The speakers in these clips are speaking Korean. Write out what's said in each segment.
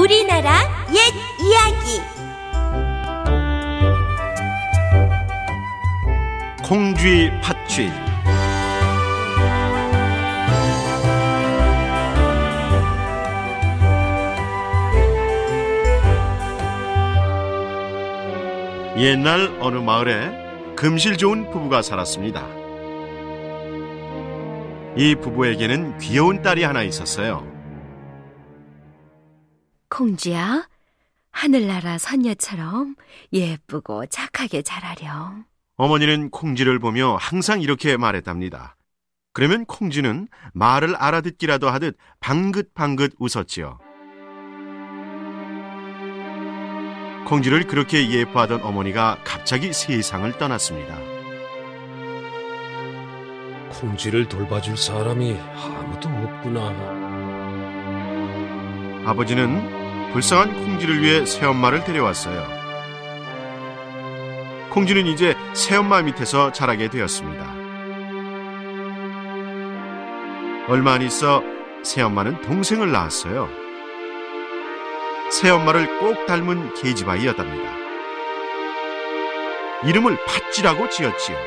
우리나라 옛 이야기. 콩쥐 팥쥐. 옛날 어느 마을에 금실 좋은 부부가 살았습니다. 이 부부에게는 귀여운 딸이 하나 있었어요. 콩쥐야, 하늘나라 선녀처럼 예쁘고 착하게 자라렴. 어머니는 콩쥐를 보며 항상 이렇게 말했답니다. 그러면 콩쥐는 말을 알아듣기라도 하듯 방긋방긋 웃었지요. 콩쥐를 그렇게 예뻐하던 어머니가 갑자기 세상을 떠났습니다. 콩쥐를 돌봐줄 사람이 아무도 없구나. 아버지는 불쌍한 콩쥐를 위해 새엄마를 데려왔어요. 콩쥐는 이제 새엄마 밑에서 자라게 되었습니다. 얼마 안 있어 새엄마는 동생을 낳았어요. 새엄마를 꼭 닮은 계집아이였답니다. 이름을 팥쥐라고 지었지요.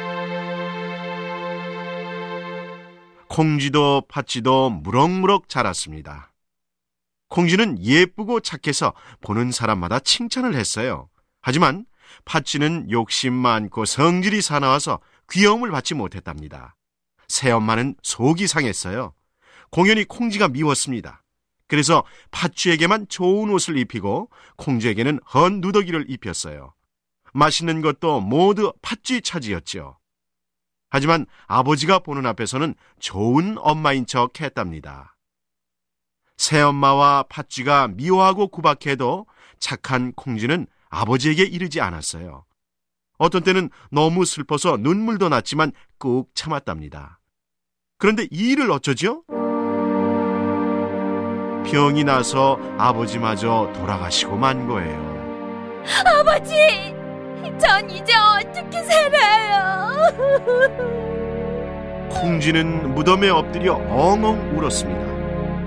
콩쥐도 팥쥐도 무럭무럭 자랐습니다. 콩쥐는 예쁘고 착해서 보는 사람마다 칭찬을 했어요. 하지만 팥쥐는 욕심 많고 성질이 사나워서 귀여움을 받지 못했답니다. 새엄마는 속이 상했어요. 공연히 콩쥐가 미웠습니다. 그래서 팥쥐에게만 좋은 옷을 입히고 콩쥐에게는 헌 누더기를 입혔어요. 맛있는 것도 모두 팥쥐 차지였죠. 하지만 아버지가 보는 앞에서는 좋은 엄마인 척 했답니다. 새엄마와 팥쥐가 미워하고 구박해도 착한 콩쥐는 아버지에게 이르지 않았어요. 어떤 때는 너무 슬퍼서 눈물도 났지만 꾹 참았답니다. 그런데 이 일을 어쩌죠? 병이 나서 아버지마저 돌아가시고 만 거예요. 아버지, 전 이제 어떻게 살아요? 콩쥐는 무덤에 엎드려 엉엉 울었습니다.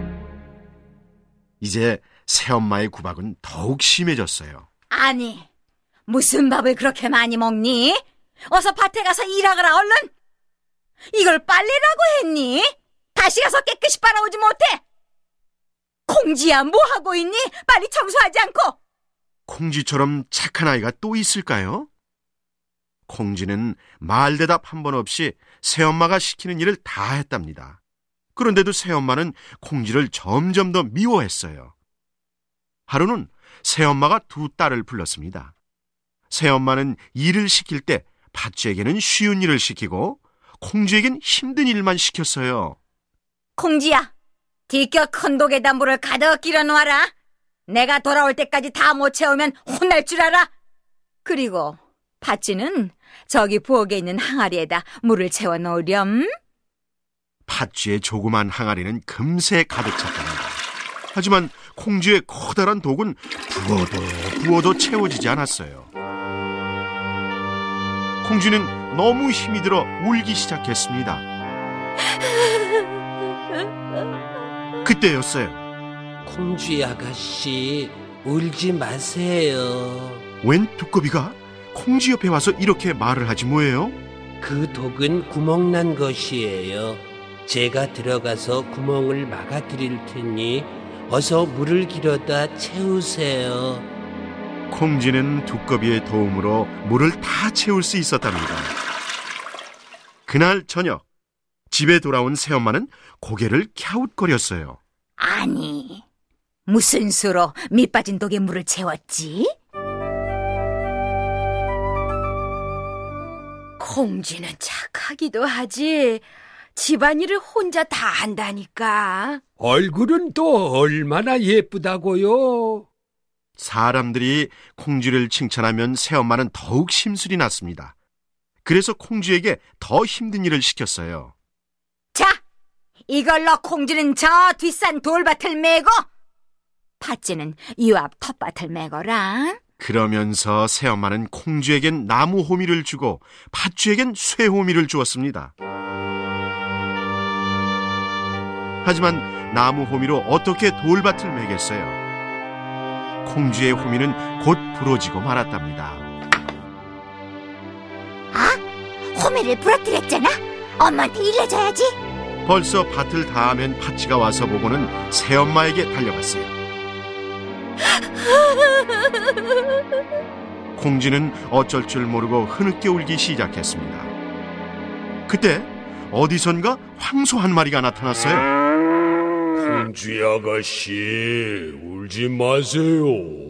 이제 새엄마의 구박은 더욱 심해졌어요. 아니, 무슨 밥을 그렇게 많이 먹니? 어서 밭에 가서 일하거라, 얼른! 이걸 빨래라고 했니? 다시 가서 깨끗이 빨아오지 못해! 콩쥐야, 뭐 하고 있니? 빨리 청소하지 않고! 콩쥐처럼 착한 아이가 또 있을까요? 콩쥐는 말대답 한 번 없이 새엄마가 시키는 일을 다 했답니다. 그런데도 새엄마는 콩쥐를 점점 더 미워했어요. 하루는 새엄마가 두 딸을 불렀습니다. 새엄마는 일을 시킬 때 팥쥐에게는 쉬운 일을 시키고 콩쥐에겐 힘든 일만 시켰어요. 콩쥐야, 뒤껴 큰 독에다 물을 가득 끼려 놓아라. 내가 돌아올 때까지 다 못 채우면 혼날 줄 알아. 그리고 팥쥐는 저기 부엌에 있는 항아리에다 물을 채워 놓으렴. 팥쥐의 조그만 항아리는 금세 가득 찼답니다. 하지만 콩쥐의 커다란 독은 부어도 채워지지 않았어요. 콩쥐는 너무 힘이 들어 울기 시작했습니다. 그때였어요. 콩쥐 아가씨, 울지 마세요. 웬 두꺼비가 콩쥐 옆에 와서 이렇게 말을 하지 뭐예요? 그 독은 구멍난 것이에요. 제가 들어가서 구멍을 막아드릴 테니 어서 물을 길어다 채우세요. 콩쥐는 두꺼비의 도움으로 물을 다 채울 수 있었답니다. 그날 저녁, 집에 돌아온 새엄마는 고개를 갸웃거렸어요. 아니, 무슨 수로 밑빠진 독에 물을 채웠지? 콩쥐는 착하기도 하지. 집안일을 혼자 다 한다니까. 얼굴은 또 얼마나 예쁘다고요. 사람들이 콩쥐를 칭찬하면 새엄마는 더욱 심술이 났습니다. 그래서 콩쥐에게 더 힘든 일을 시켰어요. 자, 이걸로 콩쥐는 저 뒷산 돌밭을 메고 팥쥐는 이 앞 텃밭을 메거라. 그러면서 새엄마는 콩쥐에겐 나무 호미를 주고 팥쥐에겐 쇠 호미를 주었습니다. 하지만 나무 호미로 어떻게 돌밭을 매겠어요? 공주의 호미는 곧 부러지고 말았답니다. 호미를 부러뜨렸잖아. 엄마한테 일러줘야지. 벌써 밭을 다 하면 팥쥐가 와서 보고는 새엄마에게 달려갔어요. 공주는 어쩔 줄 모르고 흐느껴 울기 시작했습니다. 그때 어디선가 황소 한 마리가 나타났어요. 공주 아가씨, 울지 마세요.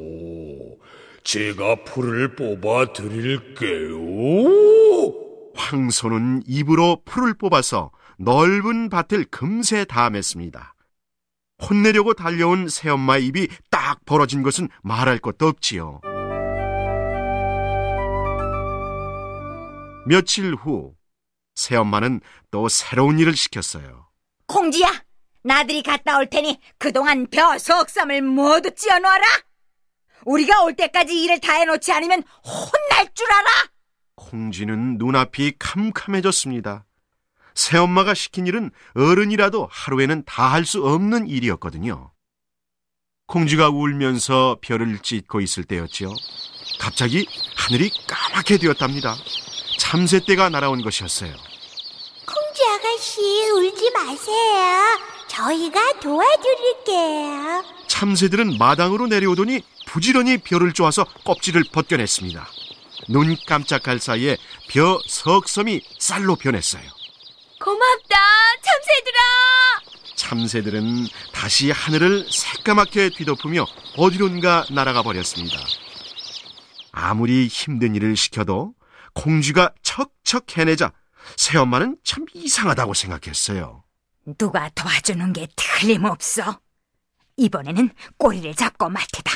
제가 풀을 뽑아 드릴게요. 황소는 입으로 풀을 뽑아서 넓은 밭을 금세 다 맸습니다. 혼내려고 달려온 새엄마의 입이 딱 벌어진 것은 말할 것도 없지요. 며칠 후 새엄마는 또 새로운 일을 시켰어요. 공주야, 나들이 갔다 올 테니 그동안 벼, 석삼을 모두 찧어놓아라. 우리가 올 때까지 일을 다 해놓지 않으면 혼날 줄 알아. 공주는 눈앞이 캄캄해졌습니다. 새엄마가 시킨 일은 어른이라도 하루에는 다 할 수 없는 일이었거든요. 공주가 울면서 벼를 찢고 있을 때였지요. 갑자기 하늘이 까맣게 되었답니다. 참새떼가 날아온 것이었어요. 공주 아가씨, 울지 마세요. 저희가 도와드릴게요. 참새들은 마당으로 내려오더니 부지런히 벼를 쪼아서 껍질을 벗겨냈습니다. 눈 깜짝할 사이에 벼 석섬이 쌀로 변했어요. 고맙다, 참새들아. 참새들은 다시 하늘을 새까맣게 뒤덮으며 어디론가 날아가 버렸습니다. 아무리 힘든 일을 시켜도 공주가 척척 해내자 새엄마는 참 이상하다고 생각했어요. 누가 도와주는 게 틀림없어. 이번에는 꼬리를 잡고 말 테다.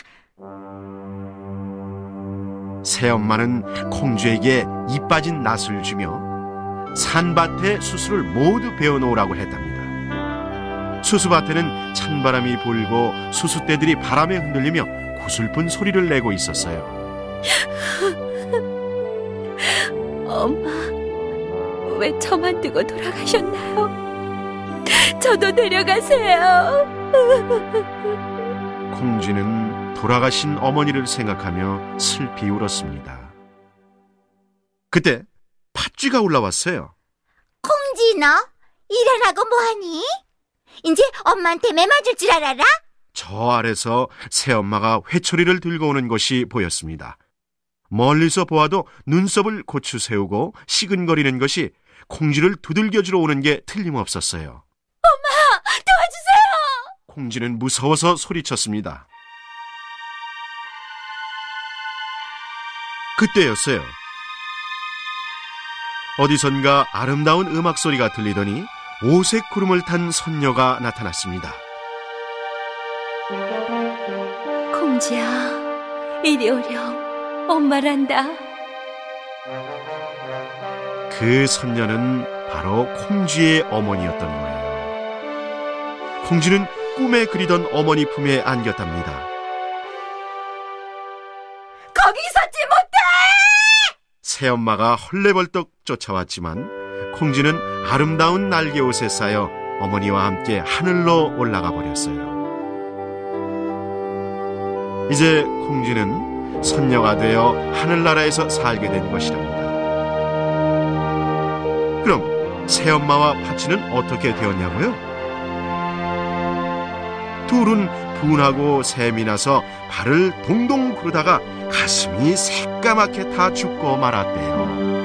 새엄마는 공주에게 이 빠진 낫을 주며 산밭에 수수를 모두 베어놓으라고 했답니다. 수수밭에는 찬바람이 불고 수수떼들이 바람에 흔들리며 구슬픈 소리를 내고 있었어요. 엄마, 왜 저만 두고 돌아가셨나요? 저도 데려가세요. 공주는 돌아가신 어머니를 생각하며 슬피 울었습니다. 그때 팥쥐가 올라왔어요. 공주, 너 일하라고 뭐하니? 이제 엄마한테 매맞을 줄 알아라? 저 아래서 새엄마가 회초리를 들고 오는 것이 보였습니다. 멀리서 보아도 눈썹을 고추 세우고 시근거리는 것이 공주를 두들겨주러 오는 게 틀림없었어요. 도와주세요. 공주는 무서워서 소리쳤습니다. 그때였어요. 어디선가 아름다운 음악 소리가 들리더니 오색 구름을 탄 선녀가 나타났습니다. 공주야, 이리 오렴. 엄마란다. 그 선녀는 바로 공주의 어머니였던 거예요. 공주는 꿈에 그리던 어머니 품에 안겼답니다. 거기 있었지 못해! 새엄마가 헐레벌떡 쫓아왔지만 공주는 아름다운 날개옷에 쌓여 어머니와 함께 하늘로 올라가 버렸어요. 이제 공주는 선녀가 되어 하늘나라에서 살게 된 것이랍니다. 그럼 새엄마와 팥쥐는 어떻게 되었냐고요? 둘은 분하고 샘이 나서 발을 동동 구르다가 가슴이 새까맣게 타 죽고 말았대요.